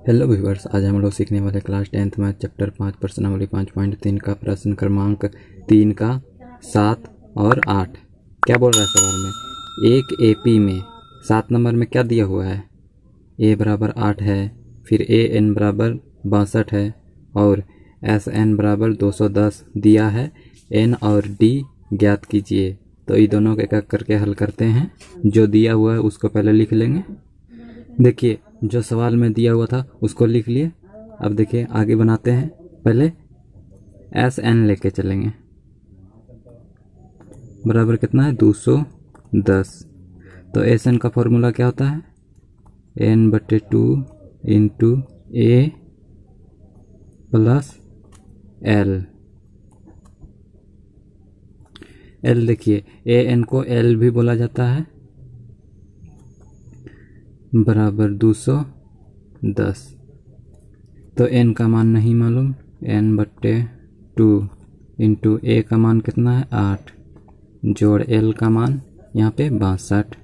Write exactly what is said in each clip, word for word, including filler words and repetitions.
Hello viewers, आज हम लोग सीखने वाले क्लास टेंथ मैथ चैप्टर पाँच प्रश्नावली पाँच पॉइंट तीन का प्रश्न क्रमांक तीन का सात और आठ। क्या बोल रहा है सवाल में, एक एपी में सात नंबर में क्या दिया हुआ है, ए बराबर आठ है, फिर ए एन बराबर बासठ है और एस एन बराबर दो सौ दस दिया है, एन और डी ज्ञात कीजिए। तो ये दोनों एक एक करके हल करते हैं। जो दिया हुआ है उसको पहले लिख लेंगे। देखिए, जो सवाल में दिया हुआ था उसको लिख लिए। अब देखिए आगे बनाते हैं। पहले एस एन लेके चलेंगे, बराबर कितना है दो सौ दस। तो एस एन का फॉर्मूला क्या होता है, एन बटे two into a plus l. L देखिए, ए एन को एल भी बोला जाता है, बराबर दो सौ दस। तो एन का मान नहीं मालूम, एन बट्टे टू इंटू ए का मान कितना है आठ, जोड़ एल का मान यहाँ पे बासठ,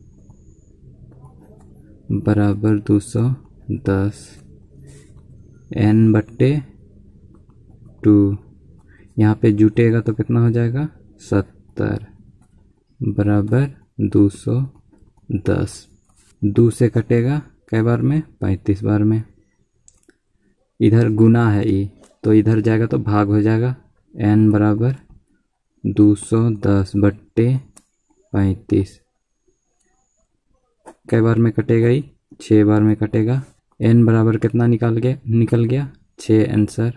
बराबर दो सौ दस। एन बट्टे टू यहाँ पे जुटेगा तो कितना हो जाएगा सत्तर, बराबर दो सौ दस। दो से कटेगा कई बार में, पैंतीस बार में। इधर गुना है ई, तो इधर जाएगा तो भाग हो जाएगा। एन बराबर दो सौ दस बट्टे पैंतीस, कई बार में कटेगा ई, छः बार में कटेगा। एन बराबर कितना निकाल गया निकल गया छः आंसर।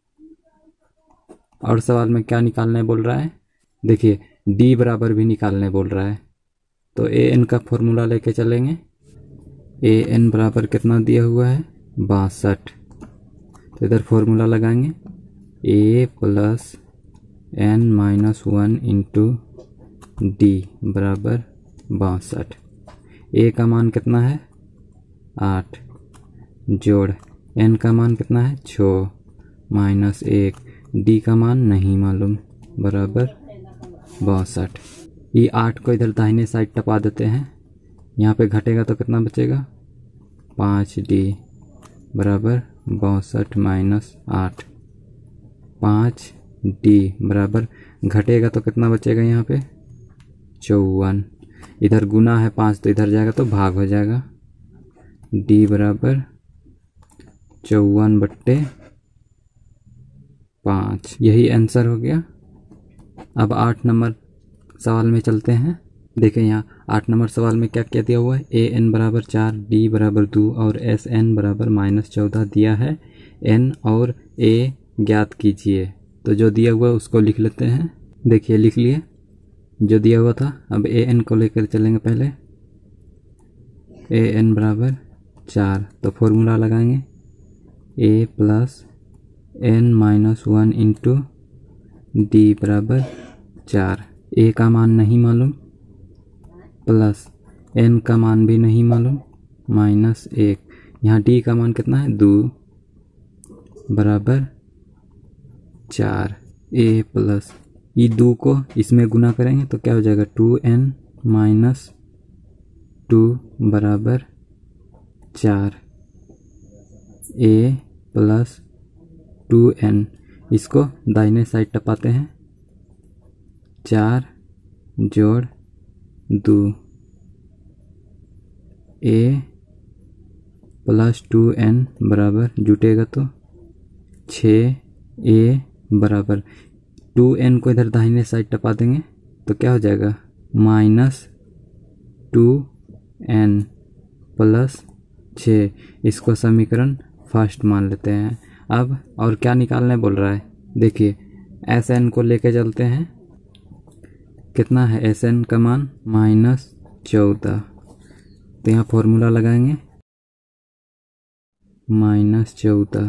और सवाल में क्या निकालने बोल रहा है, देखिए डी बराबर भी निकालने बोल रहा है। तो ए एन का फॉर्मूला लेके चलेंगे। ए एन बराबर कितना दिया हुआ है बासठ, तो इधर फॉर्मूला लगाएंगे, a plus n minus one into d बराबर बासठ। ए का मान कितना है आठ, जोड़ एन का मान कितना है छः माइनस एक, डी का मान नहीं मालूम, बराबर बासठ। ये आठ को इधर दाहिने साइड टपा देते हैं, यहाँ पे घटेगा तो कितना बचेगा पाँच डी बराबर बासठ माइनस आठ, पाँच डी बराबर घटेगा तो कितना बचेगा यहाँ पे चौवन। इधर गुना है पाँच तो इधर जाएगा तो भाग हो जाएगा, डी बराबर चौवन बट्टे पाँच। यही आंसर हो गया। अब आठ नंबर सवाल में चलते हैं। देखें यहाँ आठ नंबर सवाल में क्या क्या दिया हुआ है, ए एन बराबर चार, डी बराबर दो और एस एन बराबर माइनस चौदह दिया है, एन और ए ज्ञात कीजिए। तो जो दिया हुआ है उसको लिख लेते हैं। देखिए लिख लिए जो दिया हुआ था। अब ए एन को लेकर चलेंगे। पहले ए एन बराबर चार, तो फॉर्मूला लगाएंगे, a plus n minus one into d बराबर चार। ए का मान नहीं मालूम, प्लस एन का मान भी नहीं मालूम, माइनस एक। यहाँ डी का मान कितना है दो, बराबर चार। ए प्लस ये दो को इसमें गुना करेंगे तो क्या हो जाएगा टू एन माइनस टू बराबर चार। ए प्लस टू एन, इसको दाहिने साइड टपाते हैं, चार जोड़ दो, ए प्लस टू एन बराबर जुटेगा तो छः, ए बराबर टू एन को इधर दाहिने साइड टपा देंगे तो क्या हो जाएगा माइनस टू एन प्लस छः। इसको समीकरण फर्स्ट मान लेते हैं। अब और क्या निकालने बोल रहा है, देखिए एस एन को लेके चलते हैं। कितना है एस एन का मान माइनस चौदह, तो यहाँ फॉर्मूला लगाएंगे, माइनस चौदह।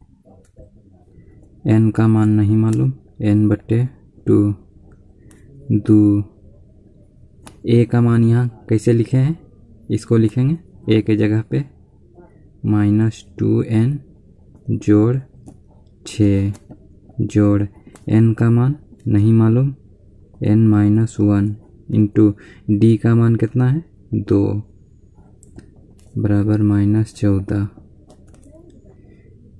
एन का मान नहीं मालूम, एन बट्टे टू दो। ए का मान यहाँ कैसे लिखे हैं, इसको लिखेंगे ए के जगह पे माइनस टू एन जोड़ छः, जोड़ एन का मान नहीं मालूम, n minus one into d का मान कितना है दो, बराबर माइनस चौदह।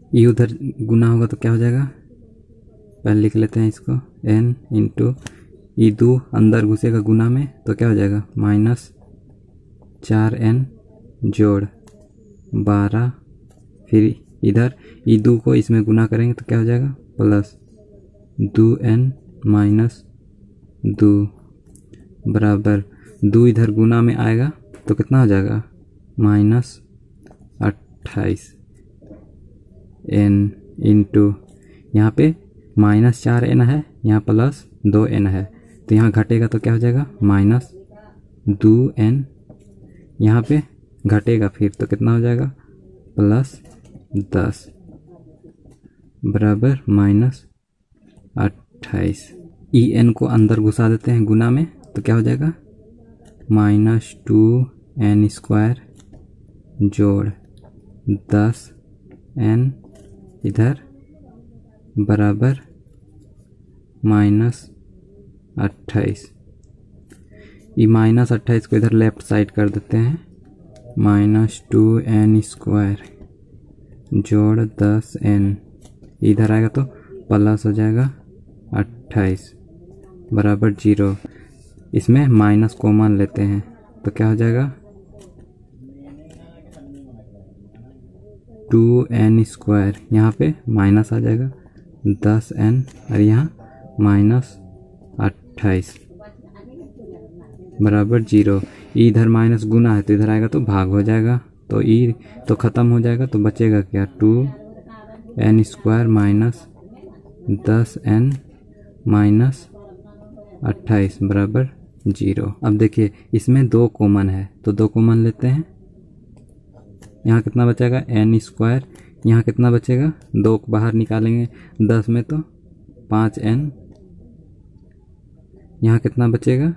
ई उधर गुना होगा तो क्या हो जाएगा, पहले लिख लेते हैं इसको, एन इंटू ई दो अंदर घुसेगा गुना में तो क्या हो जाएगा माइनस चार एन जोड़ बारह, फिर इधर ई दो को इसमें गुना करेंगे तो क्या हो जाएगा प्लस दो एन माइनस दो बराबर दो इधर गुना में आएगा तो कितना हो जाएगा माइनस अट्ठाईस एन इंटू यहाँ पे माइनस चार एन है, यहाँ प्लस दो एन है तो यहाँ घटेगा तो क्या हो जाएगा माइनस दो एन, यहाँ पे घटेगा फिर तो कितना हो जाएगा प्लस दस बराबर माइनस अट्ठाईस। ई एन को अंदर घुसा देते हैं गुना में तो क्या हो जाएगा माइनस टू एन स्क्वायर जोड़ दस एन इधर बराबर माइनस अट्ठाईस। ये माइनस अट्ठाईस को इधर लेफ्ट साइड कर देते हैं, माइनस टू एन स्क्वायर जोड़ दस एन इधर आएगा तो प्लस हो जाएगा अट्ठाईस बराबर जीरो। इसमें माइनस कॉमन लेते हैं तो क्या हो जाएगा टू एन स्क्वायर, यहाँ पे माइनस आ जाएगा दस एन और यहाँ माइनस अट्ठाईस बराबर जीरो। इधर माइनस गुना है तो इधर आएगा तो भाग हो जाएगा तो ई तो ख़त्म हो जाएगा तो बचेगा क्या टू एन स्क्वायर माइनस दस एन माइनस अट्ठाईस बराबर जीरो। अब देखिए इसमें दो कॉमन है तो दो कॉमन लेते हैं, यहाँ कितना बचेगा एन स्क्वायर, यहाँ कितना बचेगा दो बाहर निकालेंगे दस में तो पाँच एन, यहाँ कितना बचेगा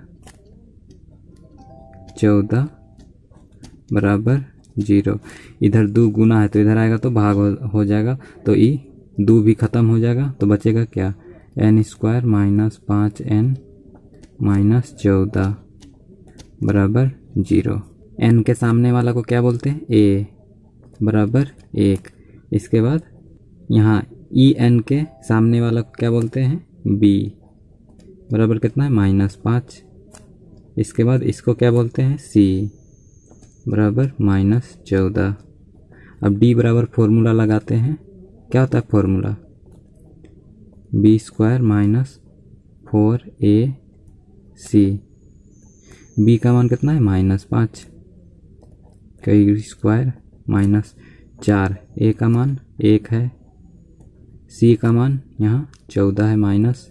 चौदह बराबर जीरो। इधर दो गुना है तो इधर आएगा तो भाग हो, हो जाएगा तो ई दो भी ख़त्म हो जाएगा तो बचेगा क्या एन स्क्वायर माइनस पाँच एन माइनस चौदह बराबर जीरो। एन के सामने वाला को क्या बोलते हैं ए बराबर एक। इसके बाद यहाँ ई एन के सामने वाला को क्या बोलते हैं बी बराबर कितना है माइनस पाँच। इसके बाद इसको क्या बोलते हैं सी बराबर माइनस चौदह। अब डी बराबर फॉर्मूला लगाते हैं, क्या होता है formula b square minus four a c. B का मान कितना है माइनस पाँच, कई स्क्वायर माइनस चार, ए का मान एक है, सी का मान यहाँ चौदह है माइनस,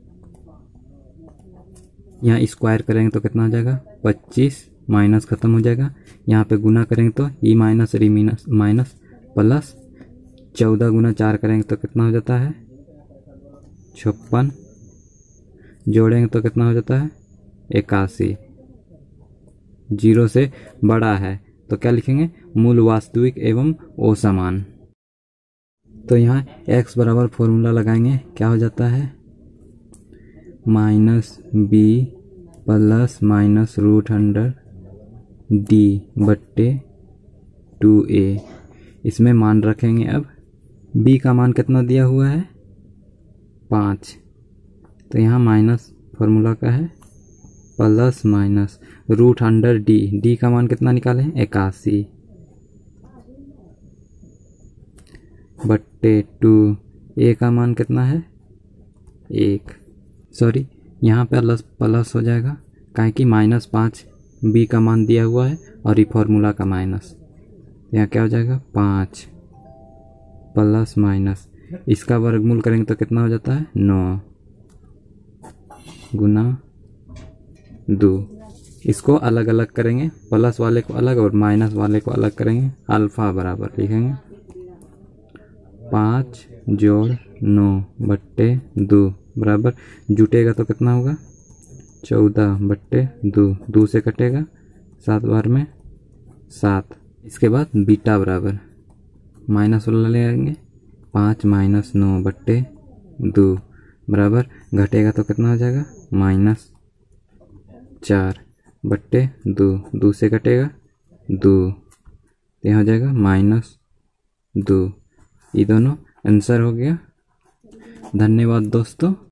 यहाँ स्क्वायर करेंगे तो कितना हो जाएगा पच्चीस, माइनस ख़त्म हो जाएगा, यहाँ पे गुना करेंगे तो ई माइनस और ई माइनस माइनस प्लस चौदह गुना चार करेंगे तो कितना हो जाता है छप्पन, जोड़ेंगे तो कितना हो जाता है इक्यासी। जीरो से बड़ा है तो क्या लिखेंगे मूल वास्तविक एवं असमान। तो यहाँ x बराबर फॉर्मूला लगाएंगे, क्या हो जाता है minus b plus minus root under d बट्टे टू ए। इसमें मान रखेंगे अब b का मान कितना दिया हुआ है पाँच, तो यहाँ माइनस फॉर्मूला का है plus minus root under d, d का मान कितना निकाले हैं इक्यासी बट्टे टू, ए का मान कितना है एक, सॉरी यहाँ पे प्लस प्लस हो जाएगा काहे कि माइनस पाँच बी का मान दिया हुआ है और ये फॉर्मूला का माइनस, यहाँ क्या हो जाएगा पाँच प्लस माइनस, इसका वर्गमूल करेंगे तो कितना हो जाता है नौ गुना दो। इसको अलग अलग करेंगे, प्लस वाले को अलग और माइनस वाले को अलग करेंगे, अल्फ़ा बराबर लिखेंगे पाँच जोड़ नौ बट्टे दो बराबर जुटेगा तो कितना होगा चौदह बट्टे दो, दो से कटेगा सात बार में सात। इसके बाद बीटा बराबर माइनस वाला ले आएंगे पाँच माइनस नौ बट्टे दो बराबर घटेगा तो कितना हो जाएगा माइनस चार बट्टे दो, दो से कटेगा दो, यहाँ हो जाएगा माइनस दो ये दोनों आंसर हो गया। धन्यवाद दोस्तों।